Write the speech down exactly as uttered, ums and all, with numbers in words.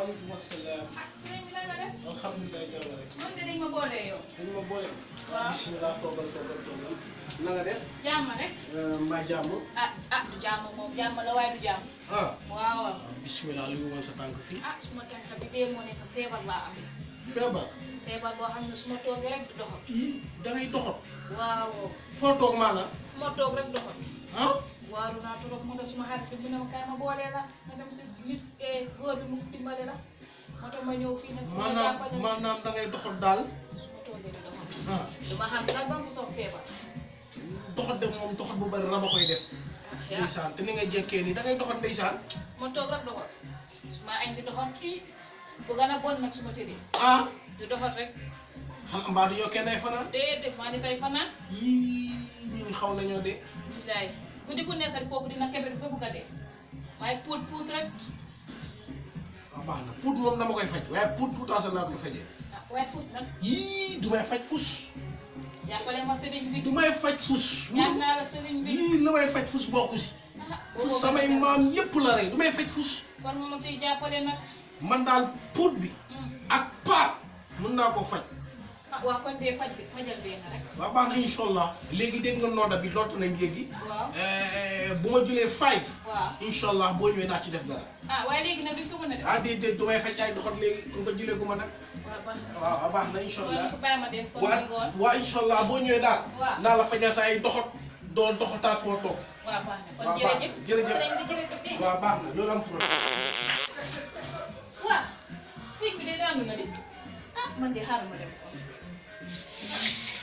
waaleykum asalaam. ah sëriñ bi na nga def. alhamdulilah jàmm rek. man de dañ ma boole yow. dañ ma boole. waaw bisimilah toogal toogal toogal. na nga def. jàmm rek. mbaa jàmm. ah ah du jàmm moom jàmm la waaye du jàmm. ah. waaw waaw. bisimilah lu woon sa tànk fii. ah suma tànk bi dee moo nekk feebar laa am. feebar. feebar boo xam ne su ma toogee rek du doxat. ii da ngay doxat. waaw. foo toog maanaam. fu ma toog rek doxat. ah. waaru naa trop mu ne suma xarit bi ne ma kaay ma boolee la nga dem si nit góor bi mu dimbale la moo tax ma ñëw fii nag. maanaam maanaam da ngay doxat daal. su ma toogee di doxat. ah. dama xam lan ba mu soog feebar. doxat de moom doxat bu bari raba koy def. ah yaa ndeysaan te ni nga jekkee nii da ngay doxat ndeysaan. ma toog rek doxat su ma añ di doxat bu gën a bon nag su ma tëddee. ah. du doxat rek. xam mbaa du yokkee nay fanaan. déedéet maa di tey fanaan. yii ñun xaw nañoo de. bilaay guddi gu nekk rek kooku dina kebe ba bugg a dee waaye puut puut rek. waaw baax na puut moom dama koy faj waaye puut puutaasa laa koy fajee. ah waaye fus nag. yii du may faj fus. jàppale ma sëriñ bi. du may faj fus. ñaan naa la sëriñ bi. yii la may faj fus bokku si. ah fus samay maam yépp la rey du may faj fus. kon nga ma siy jàppale nag. man daal puut bi. ak paat mën naa ko faj. ah waa kon dee faj bi fajal bee nga rek. waaw baax na incha allah léegi dégg nga nooda bi lottu nañ léegi. waaw bu ma julee five. waaw incha allah boo ñëwee naa ci def dara. ah waaye léegi nag duñ ko mën a def. ah déedéet du may faj ay doxat léegi ku nga julee gu ma nag. waaw baax na waaw baax na incha allah. kon bàyyi ma def kon waa ni ngoon. waa incha allah boo ñëwee daal. waaw naa la fajal sa ay doxat doo doxataat foo toog. waaw baax na kon waaw baax na jërëjëf. jërëjëf sëriñ bi jërëjëf dégg nga. waaw baax na loolu am problème. waaw sëriñ bi de daanu na de ah man de xaaral ma dem kon.